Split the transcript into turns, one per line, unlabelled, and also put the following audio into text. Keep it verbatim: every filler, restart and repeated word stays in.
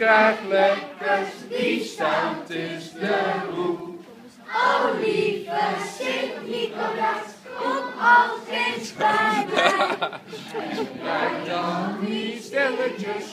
krijg lekkers, die stout is de roep.
O lieve Sint-Nicolaas, kom als eens bij mij.
Kijk dan niet stilletjes